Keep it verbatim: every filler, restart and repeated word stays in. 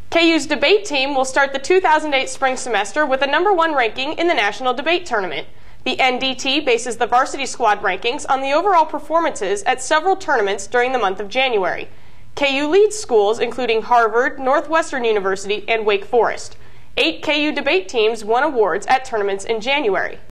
K U's debate team will start the two thousand eight spring semester with a number one ranking in the National Debate Tournament. The N D T bases the varsity squad rankings on the overall performances at several tournaments during the month of January. K U leads schools including Harvard, Northwestern University, and Wake Forest. Eight K U debate teams won awards at tournaments in January.